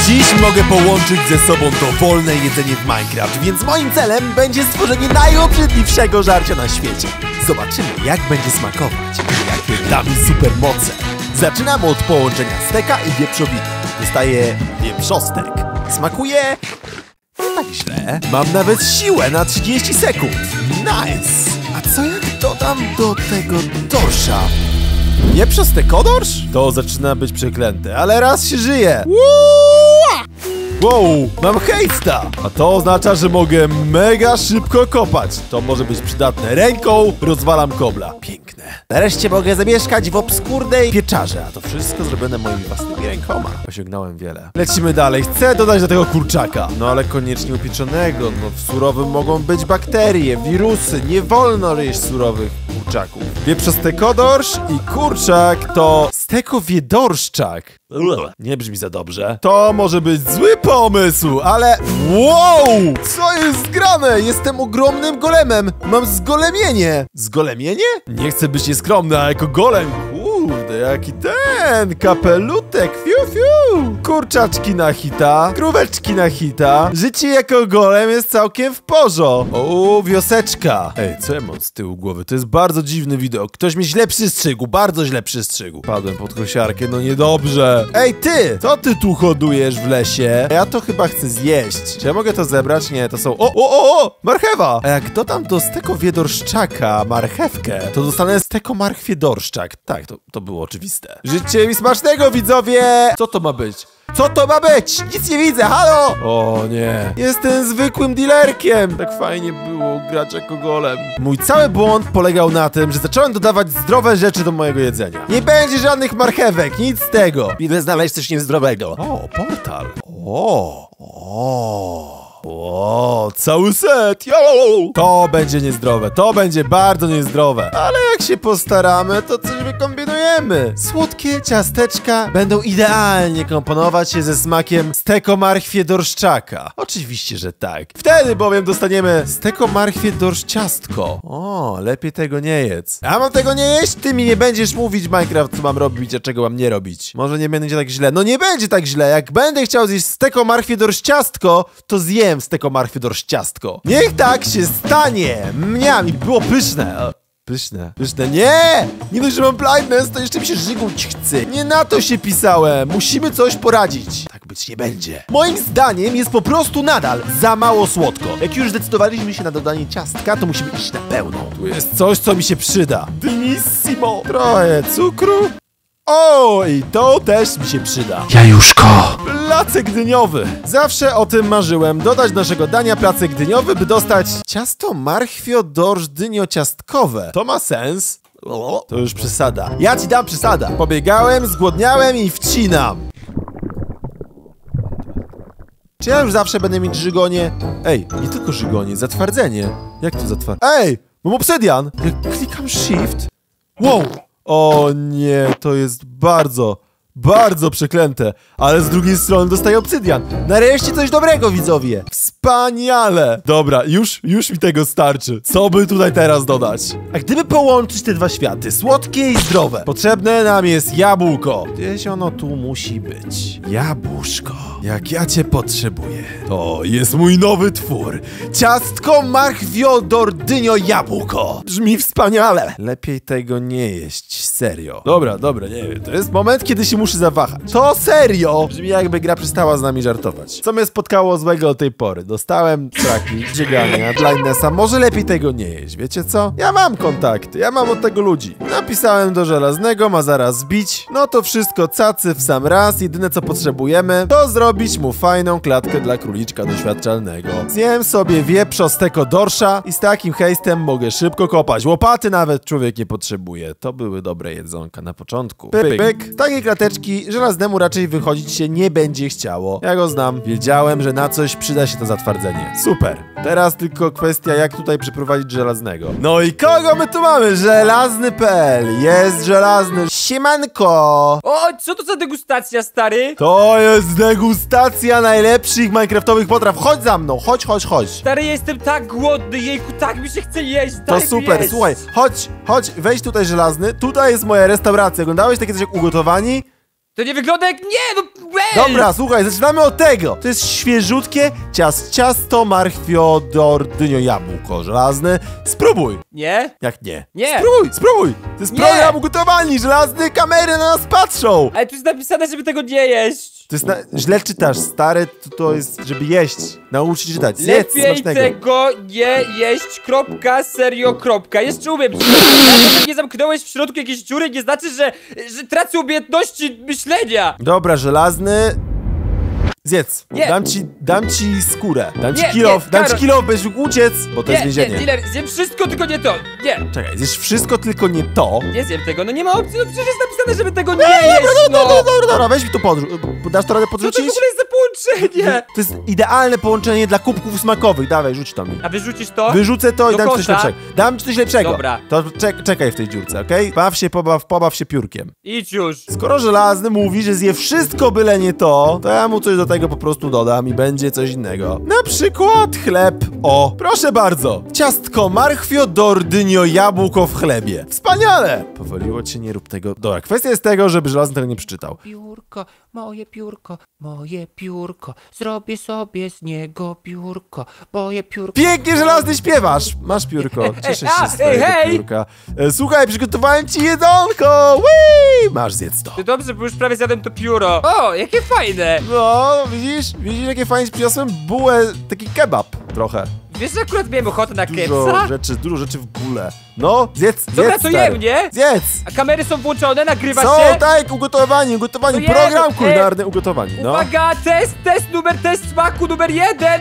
Dziś mogę połączyć ze sobą dowolne jedzenie w Minecraft, więc moim celem będzie stworzenie najobrzydliwszego żarcia na świecie. Zobaczymy, jak będzie smakować i jakie da mi supermoce. Zaczynamy od połączenia steka i wieprzowiny. Dostaję wieprzostek. Smakuje tak źle. Mam nawet siłę na 30 sekund. Nice! A co jak dodam do tego dorsza? Wieprzostekodorsz? To zaczyna być przeklęte, ale raz się żyje. Wow, mam hejsta! A to oznacza, że mogę mega szybko kopać. To może być przydatne. Ręką rozwalam kobla. Piękne. Nareszcie mogę zamieszkać w obskurnej pieczarze. A to wszystko zrobione moimi własnymi rękoma. Osiągnąłem wiele. Lecimy dalej. Chcę dodać do tego kurczaka. No ale koniecznie upieczonego. No w surowym mogą być bakterie, wirusy. Nie wolno jeść surowych kurczaków. Wieprzostekodorsz i kurczak to stekowiedorszczak. Nie brzmi za dobrze. To może być zły pomysł, ale... Wow! Co jest grane? Jestem ogromnym golemem. Mam zgolemienie. Zgolemienie? Nie chcę być nieskromny, a jako golem... Kurde, jaki ten kapelutek. Fiu, fiu. Kurczaczki na hita. Króweczki na hita. Życie jako golem jest całkiem w porządku. O, wioseczka. Ej, co ja mam z tyłu głowy? To jest bardzo dziwny widok. Ktoś mnie źle przystrzygł. Bardzo źle przystrzygł. Padłem pod kosiarkę, no niedobrze. Ej, ty! Co ty tu hodujesz w lesie? Ja to chyba chcę zjeść. Czy ja mogę to zebrać? Nie, to są... O! Marchewa! A jak dodam do stekowiedorszczaka marchewkę, to dostanę stekomarchwiedorszczak. Tak, to było oczywiste. Życzcie mi smacznego, widzowie! Co to ma być? Co to ma być? Nic nie widzę, halo! O nie. Jestem zwykłym dealerkiem. Tak fajnie było grać jako golem. Mój cały błąd polegał na tym, że zacząłem dodawać zdrowe rzeczy do mojego jedzenia. Nie będzie żadnych marchewek, nic z tego. Idę znaleźć coś niezdrowego. O, portal. O, cały set! Yo! To będzie niezdrowe, to będzie bardzo niezdrowe. Ale jak się postaramy, to coś wykombinujemy. Słodkie ciasteczka będą idealnie komponować się ze smakiem stekomarchwiedorszczaka. Oczywiście, że tak. Wtedy bowiem dostaniemy stekomarchwiedorszciastko. O, lepiej tego nie jedz. Ja mam tego nie jeść? Ty mi nie będziesz mówić, Minecraft, co mam robić, a czego mam nie robić. Może nie będzie tak źle. No nie będzie tak źle. Jak będę chciał zjeść stekomarchwiedorszciastko, to zjem stekomarchwiedorszciastko. Niech tak się stanie! Mniam, i było pyszne. Pyszne. Nie! Nie dość, że mam blindness, to jeszcze mi się żygać chce. Nie na to się pisałem. Musimy coś poradzić. Tak być nie będzie. Moim zdaniem jest po prostu nadal za mało słodko. Jak już zdecydowaliśmy się na dodanie ciastka, to musimy iść na pełną. Tu jest coś, co mi się przyda. Dimissimo. Trochę cukru. O, i to też mi się przyda. Jajuszko! Placek dyniowy. Zawsze o tym marzyłem. Dodać do naszego dania placek dyniowy, by dostać ciasto marchwiodorsz dynio-ciastkowe. To ma sens. To już przesada. Ja ci dam przesada. Pobiegałem, zgłodniałem i wcinam. Czy ja już zawsze będę mieć żygonie? Ej, nie tylko żygonie, zatwardzenie. Jak to zatwardzenie? Ej, mam obsydian. Jak klikam shift. Wow. O nie, to jest bardzo przeklęte. Ale z drugiej strony dostaję obsydian. Nareszcie coś dobrego, widzowie. Wspaniale. Dobra, już mi tego starczy. Co by tutaj teraz dodać? A gdyby połączyć te dwa światy, słodkie i zdrowe, potrzebne nam jest jabłko. Gdzieś ono tu musi być. Jabłuszko. Jak ja cię potrzebuję. To jest mój nowy twór. Ciastko marchwiodor dynio jabłko. Brzmi wspaniale. Lepiej tego nie jeść, serio. Dobra, nie wiem. To jest moment, kiedy się muszę zawahać. To serio! Brzmi, jakby gra przestała z nami żartować. Co mnie spotkało złego od tej pory? Dostałem traki, żegania, blindnessa. Może lepiej tego nie jeść, wiecie co? Ja mam kontakty, ja mam od tego ludzi. Napisałem do żelaznego, ma zaraz zbić. No to wszystko cacy w sam raz. Jedyne co potrzebujemy, to zrobić mu fajną klatkę dla króliczka doświadczalnego. Zjem sobie wieprzostekodorsza i z takim hejstem mogę szybko kopać. Łopaty nawet człowiek nie potrzebuje. To były dobre jedzonka na początku. Pyk. Takie klateczki żelaznemu raczej wychodzić się nie będzie chciało. Ja go znam. Wiedziałem, że na coś przyda się to zatwardzenie. Super. Teraz tylko kwestia, jak tutaj przyprowadzić żelaznego. No i kogo my tu mamy? Żelazny.pl. Jest żelazny. Siemanko. O, co to za degustacja, stary? To jest degustacja najlepszych minecraftowych potraw. Chodź za mną. Chodź. Stary, jestem tak głodny, jejku, tak mi się chce jeść. To super, słuchaj. Chodź, wejdź tutaj żelazny. Tutaj jest moja restauracja. Oglądałeś takie coś jak Ugotowani? To nie wygląda jak... Nie, no... Ej! Dobra, słuchaj, zaczynamy od tego. To jest świeżutkie ciasto, marchwiodor, dynio, jabłko żelazne. Spróbuj. Nie? Jak nie? Nie. Spróbuj. To jest Nie. program ugotowani, żelazne, kamery na nas patrzą. Ale tu jest napisane, żeby tego nie jeść. To jest źle czytasz, stary, to jest, żeby jeść. Naucz się czytać. Zjedz Lepiej smacznego. tego nie jeść, kropka, serio, kropka. Jeszcze umiem. To, że nie zamknąłeś w środku jakiejś dziury, nie znaczy, że tracę umiejętności myślenia. Dobra, żelazny. Zjedz. Nie. Dam ci skórę. Dam ci Nie, kilof. nie, Dam ci Karol. kilof, będziesz mógł uciec, bo to jest Nie, więzienie. dealer, zjem wszystko, tylko nie to. Nie, Czekaj, zjesz wszystko, tylko nie to. nie zjem tego, no nie ma opcji, no przecież jest napisane, żeby tego nie jeść, no. Dobra, weź mi to podrzuć. Dasz to radę Co to w podrzucić? ogóle jest za połączenie? To jest idealne połączenie dla kubków smakowych. Dawaj, rzuć to mi. A wyrzucisz to? Wyrzucę to i Do dam ci coś kosza? lepszego. Dam ci coś lepszego. Dobra. To czekaj w tej dziurce, okej? Baw się, pobaw się piórkiem. Idź już. Skoro żelazny mówi, że zje wszystko, byle nie to ja mu coś do tego po prostu dodam i będzie coś innego. Na przykład chleb. O, proszę bardzo. Ciastko marchwiodor, dynio, jabłko w chlebie. Wspaniale! Powoliło cię, nie rób tego. Dobra, kwestia jest tego, żeby żelazny tego nie przeczytał. Piórko, moje piórko, zrobię sobie z niego piórko, moje piórko. Pięknie, żelazny, śpiewasz! Masz piórko, cieszę się z twojego hej! piórka. Słuchaj, przygotowałem ci jedzonko! Whee! Masz, zjedz to. To dobrze, bo już prawie zjadłem to pióro. O, jakie fajne. No, widzisz? Widzisz, jakie fajnie przyniosłem bułę, taki kebab trochę. Wiesz, że akurat miałem ochotę na Dużo rzeczy w ogóle. No, zjedz, Dobra, zjedz, to stary. jem, nie? Zjedz! A kamery są włączone, nagrywa Są, się? tak, ugotowanie, To jem, program kulinarny, ugotowanie, no. Uwaga, test smaku numer 1!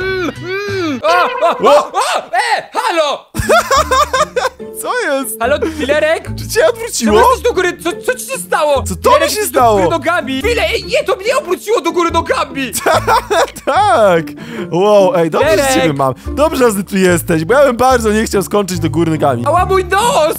Halo! Co jest? Halo, dealerek? Czy cię Czemu odwróciło? jesteś do góry? Co ci się stało? Co tobie Dealerek, się jesteś stało? do góry nogami! Chwilę, nie, to mnie obróciło do góry nogami! Tak! Wow, ej, dobrze, że Derek! ciebie mam. Dobrze, że ty jesteś, bo ja bym bardzo nie chciał skończyć do góry nogami. Ała, mój nos!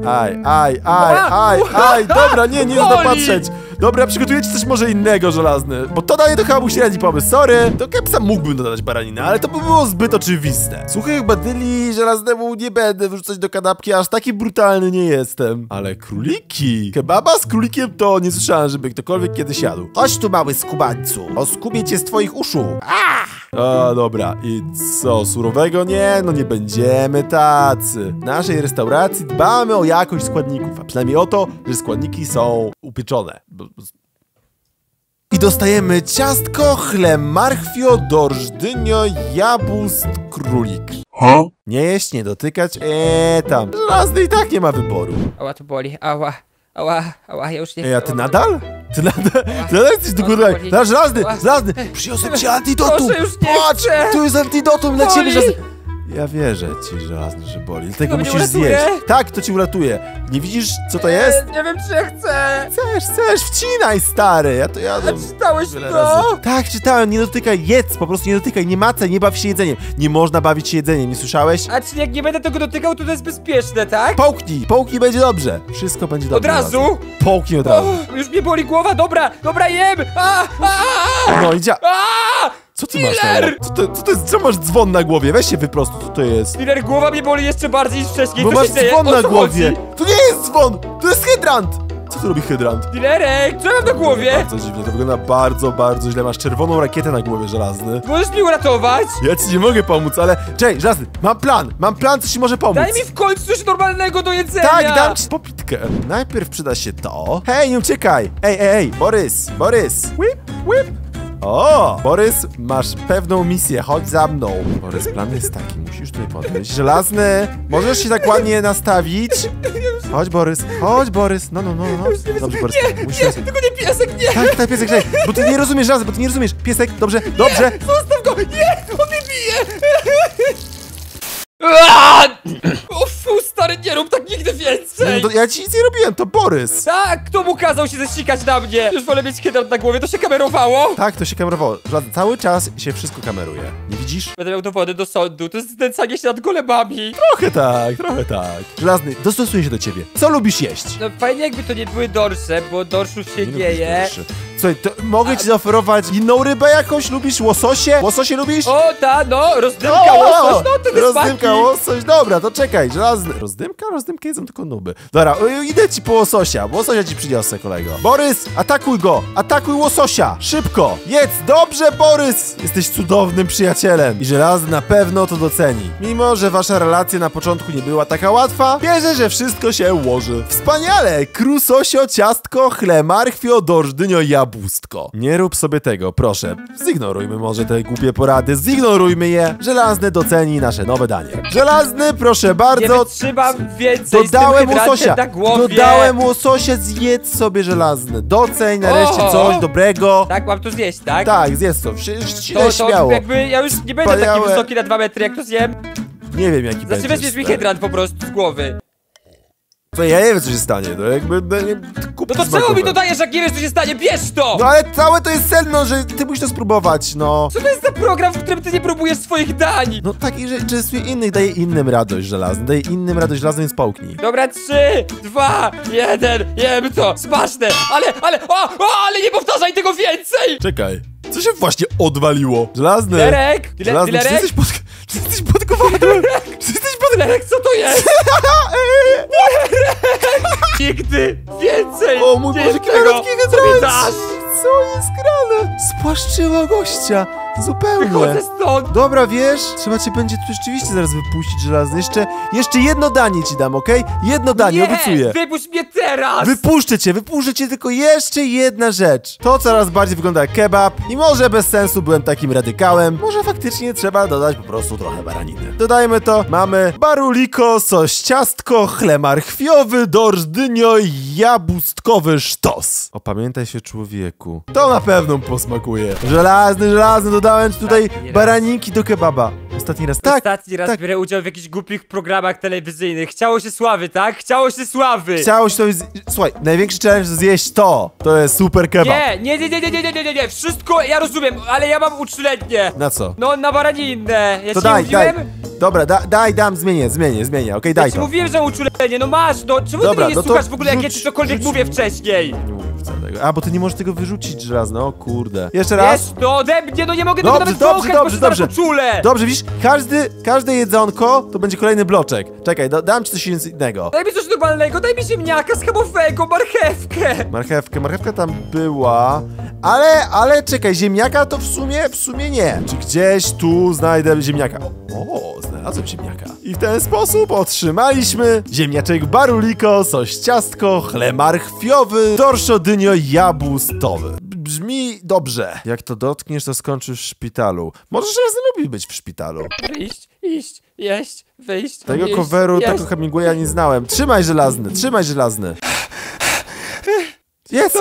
Aj, dobra, nie boli! patrzeć. Dobra, przygotuję ci coś może innego, żelazny, bo to daje to chyba mu średni pomysł, sorry. Do kepsa mógłbym dodać baraninę, ale to by było zbyt oczywiste. Suchych badyli żelaznemu nie będę wrzucać do kanapki, aż taki brutalny nie jestem. Ale króliki? Kebaba z królikiem to nie słyszałem, żeby ktokolwiek kiedyś jadł. Chodź tu, mały skubańcu, oskubię cię z twoich uszu. A, dobra, i co, surowego? Nie, no nie będziemy tacy. W naszej restauracji dbamy o jakość składników, a przynajmniej o to, że składniki są upieczone. I dostajemy ciastko, chleb, marchwio, dorsz, dynio, jabłst, królik. Nie jeść, nie dotykać, tam. Żelazny i tak nie ma wyboru. Ała, to boli, ała, ja już nie chcę. A ty nadal? Ty nadal jesteś do góry. boli. Żelazny, Ała. przyniosłem ci antidotum. Proszę, już nie Patrz, chcę. tu jest antidotum dla Boli. ciebie, żelazny. Ja wierzę ci, żelazny, że boli. Dlatego To mnie musisz uratuje? zjeść. Tak, to ci uratuje. Nie widzisz, co to jest? Nie wiem, czy ja chcę. Chcesz, wcinaj, stary. Ja to jadę. Czytałeś Wiele to? razy. Tak, czytałem, nie dotykaj, jedz, po prostu nie dotykaj, nie macaj, nie baw się jedzeniem. Nie można bawić się jedzeniem, nie słyszałeś? A czyli jak nie będę tego dotykał, to jest bezpieczne, tak? Połknij, będzie dobrze. Wszystko będzie dobrze. Od razu? Połknij od razu. Już mnie boli głowa, dobra, jem! No i Co ty masz na Dealer! głowie? Co to jest? Co masz dzwon na głowie? Weź się wyprostuj, co to jest? Dealer, głowa mnie boli jeszcze bardziej niż wcześniej, Bo co masz się dzieje? dzwon O na co głowie. chodzi? To nie jest dzwon, to jest hydrant. Co tu robi hydrant? Dealerek, co ja mam na głowie? Bardzo dziwnie, to wygląda bardzo źle. Masz czerwoną rakietę na głowie, żelazny. Możesz mi uratować? Ja ci nie mogę pomóc, ale... Czekaj, żelazny, mam plan, co ci może pomóc. Daj mi w końcu coś normalnego do jedzenia! Tak, dam ci popitkę. Najpierw przyda się to. Hej, nie uciekaj! Ej, Borys! Whip! O, Borys, masz pewną misję, chodź za mną. Borys, plan jest taki, musisz tutaj podejść. Żelazny, możesz się tak ładnie nastawić? Chodź, Borys, no. Dobrze, Borys, musisz... Nie, tylko nie piesek, nie! Tak, piesek, bo ty nie rozumiesz, żelazny, bo ty nie rozumiesz. Piesek, dobrze. Zostaw go! Nie! On mnie bije! O fu, stary, nie rób tak nigdy więcej! Ja ci nic nie robiłem, to Borys. Tak, kto mu kazał się zesikać na mnie? Już wolę mieć hydrant na głowie, to się kamerowało? Tak, to się kamerowało. Żelazny, cały czas się wszystko kameruje. Nie widzisz? Będę miał dowody do sądu, to jest znęcanie się nad golemami. Trochę tak. Żelazny, dostosuję się do ciebie. Co lubisz jeść? No fajnie jakby to nie były dorsze, bo dorszów się nie lubisz je. dorszy. Słuchaj, to mogę ci zaoferować inną rybę jakąś? Lubisz łososie? Łososie lubisz? O, no, rozdymka, łosoś, no to jest rozdymka, łosoś, dobra, to czekaj, żelazny. Rozdymka? Rozdymkę jedzą tylko nuby. Dobra, idę ci po łososia. Łososia ci przyniosę, kolego. Borys, atakuj go! Atakuj łososia! Szybko! Jedz! Dobrze, Borys! Jesteś cudownym przyjacielem i żelazny na pewno to doceni. Mimo, że wasza relacja na początku nie była taka łatwa, wierzę, że wszystko się ułoży. Wspaniale! Krusosio, ciastko, chlemarchwio, dorżdynio, jabłustko. Nie rób sobie tego, proszę. Zignorujmy może te głupie porady, zignorujmy je. Żelazny doceni nasze nowe danie. Żelazny, proszę Nie bardzo. wytrzymam więcej Dodałem z tym łososia! na głowie. Dodałem łososia, zjedz sobie żelazny. Doceń nareszcie O! coś dobrego. Tak, mam to zjeść, tak? Tak, zjedz to. To Śmiało. jakby ja już nie będę taki Wspaniałe. wysoki na 2 metry, jak to zjem. Nie wiem jaki Znaczy będzie. weźmiesz mi hydrant po prostu z głowy. To ja nie wiem co się stanie, to jakby... kup No to czemu mi to dajesz, jak nie wiesz, co się stanie? Bierz to! No ale całe to jest sedno, że ty musisz to spróbować, no. Co to jest za program, w którym ty nie próbujesz swoich dań? No taki, że częstuje innych, daje innym radość żelazny, daje innym radość żelazny, więc połknij. Dobra, 3, 2, 1, jem to! Smaczne! Ale nie powtarzaj tego więcej! Czekaj, co się właśnie odwaliło? Żelazny! Dilerek! Żelazny, czy ty jesteś pod... Czy ty jesteś pod kowadłem? Czy ty jesteś pod... Dilerek, co to jest? Nigdy więcej! O mój Boże, nie jaki tego, malutki co mi hydrant! dasz! Co jest grane? Spłaszczyła gościa! Zupełnie! Wychodzę stąd! Dobra, wiesz, trzeba cię będzie tu rzeczywiście zaraz wypuścić żelazny. Jeszcze jedno danie ci dam, okej? Jedno danie, Nie! obiecuję. Wypuść mnie teraz! Wypuszczę cię, tylko jeszcze jedna rzecz. To coraz bardziej wygląda jak kebab i może bez sensu byłem takim radykałem. Może faktycznie trzeba dodać po prostu trochę baraniny. Dodajmy to. Mamy baruliko, sos ciastko, chlemarchwiowy, dorżdynio, jabłustkowy sztos. Opamiętaj się, człowieku. To na pewno posmakuje. Żelazny, dodałem ci tutaj Ostatni baraniki do kebaba. Ostatni raz, tak. Ostatni raz tak. biorę udział w jakichś głupich programach telewizyjnych. Chciało się sławy, tak? Chciało się sławy! Chciałeś to... Słuchaj, największy challenge to zjeść to. To jest super kebab. Nie, wszystko ja rozumiem, ale ja mam uczulenie. Na co? No, na baraninę. Ja To ci daj, mówiłem? Dobra, dam, zmienię, okej, Ja daj ci to. mówiłem, że mam uczulenie, no masz, no. Czemu Dobra, ty mnie no nie to słuchasz w ogóle, jak ja ci rzuć- cokolwiek rzuć- mówię wcześniej? Nie mówię wcale tego. A, bo ty nie możesz tego wyrzucić żelazno, o kurde. Jeszcze raz. Wiesz, to ode mnie, no nie mogę Dobrze, tego nawet dobrze, wąchać, dobrze, bo się dobrze. zaraz uczulę. Dobrze, widzisz, każde jedzonko to będzie kolejny bloczek. Czekaj, dam ci coś innego. Daj mi coś normalnego, daj mi ziemniaka schabowego, marchewkę. Marchewka tam była, ale czekaj, ziemniaka to w sumie nie. Czy gdzieś tu znajdę ziemniaka? O, znalazłem ziemniaka. I w ten sposób otrzymaliśmy ziemniaczek baruliko, sos ciastko, chlemarchwiowy, dorszodynio jabłustowy. Brzmi dobrze. Jak to dotkniesz, to skończysz w szpitalu. Może żelazny lubi być w szpitalu. Iść, jeść, wyjść. Tego jeść, coveru, jeść. tego Hemingwaya nie znałem. Trzymaj żelazny. Jest.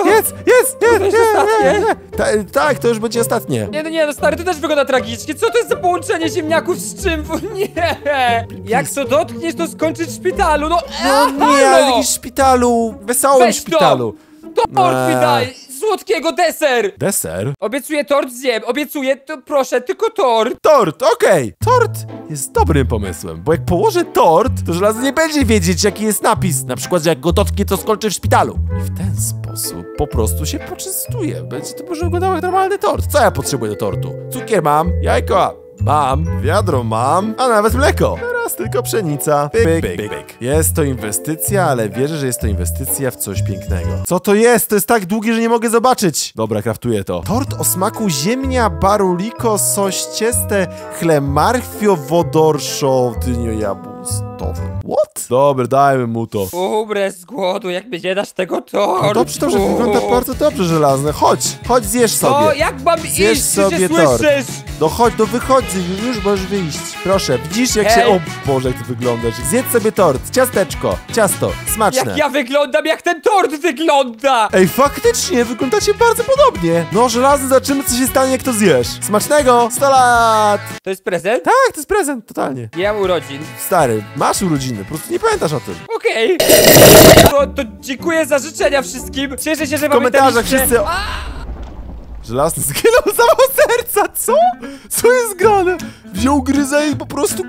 Tak, to już będzie ostatnie. Nie, no stary, to też wygląda tragicznie. Co to jest za połączenie ziemniaków z czym? Nie! Jak to dotkniesz, to skończysz w szpitalu, no No nie, ale w jakimś szpitalu, wesołym Weź to. szpitalu. Tort mi daj! Słodkiego deser! Deser? Obiecuję tort zjem, obiecuję, to proszę, tylko tort. Tort, okej. Tort jest dobrym pomysłem, bo jak położę tort, to żelazny nie będzie wiedzieć, jaki jest napis. Na przykład, że jak go dotknie, to skończy w szpitalu. I w ten sposób po prostu się poczęstuje. Będzie to może wyglądało jak normalny tort. Co ja potrzebuję do tortu? Cukier mam, jajko mam, wiadro mam, a nawet mleko. Teraz tylko pszenica. Pyk. Jest to inwestycja, ale wierzę, że jest to inwestycja w coś pięknego. Co to jest? To jest tak długie, że nie mogę zobaczyć. Dobra, kraftuję to. Tort o smaku ziemnia, baruliko, sos cieste, chlemarchwio, wodorszo, dynio jabłustowy. What? Dobra, dajmy mu to. Umrę z głodu, jak mi nie dasz tego tortu. No dobrze, wygląda bardzo dobrze, żelazny. Chodź, zjesz sobie. O, jak mam Zjesz iść, sobie ty się tort. słyszysz? No chodź, no wychodź, już możesz wyjść. Proszę, widzisz jak się... Hej. O Boże, jak ty wyglądasz. Zjedz sobie tort, ciasto, smaczne. Jak ja wyglądam, jak ten tort wygląda! Ej, faktycznie, wyglądacie bardzo podobnie. No, żelazny, zobaczymy, co się stanie, jak to zjesz. Smacznego, 100 lat! To jest prezent? Tak, to jest prezent, totalnie. Nie mam urodzin. Stary, masz urodziny, po prostu nie pamiętasz o tym. Okej. To dziękuję za życzenia wszystkim. Cieszę się, że W komentarzach pamiętaliście. wszyscy... Żelazny zginął za mało serca, co? Co jest grane? Wziął gryzę i po prostu go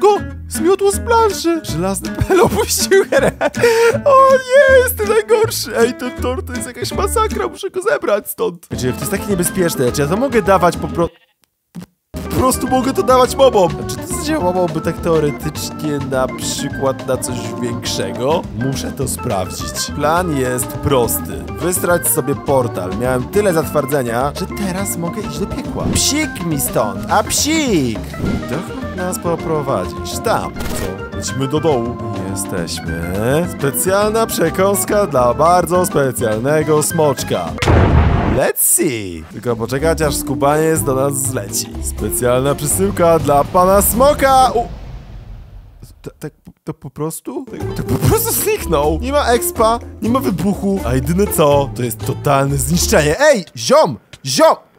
Zmiotło z planszy. Żelazny Pel opuścił grę. O nie, jest najgorszy. Ej, ten tort to jest jakaś masakra, muszę go zebrać stąd. Znaczy, to jest takie niebezpieczne, czy ja to mogę dawać po prostu mogę to dawać mobom. Czy to zadziałałoby tak teoretycznie na przykład na coś większego? Muszę to sprawdzić. Plan jest prosty. Wystrać sobie portal. Miałem tyle zatwardzenia, że teraz mogę iść do piekła. Psik mi stąd, a psik! Dokąd nas poprowadzisz? Tam. Co? Lecimy do dołu. Jesteśmy. Specjalna przekąska dla bardzo specjalnego smoczka. Let's see! Tylko poczekać, aż skubaniec do nas zleci. Specjalna przesyłka dla pana smoka! Tak to po prostu? Tak po prostu zniknął! Nie ma expa, nie ma wybuchu, a jedyne co, to jest totalne zniszczenie. Ej! Ziom! Ziom!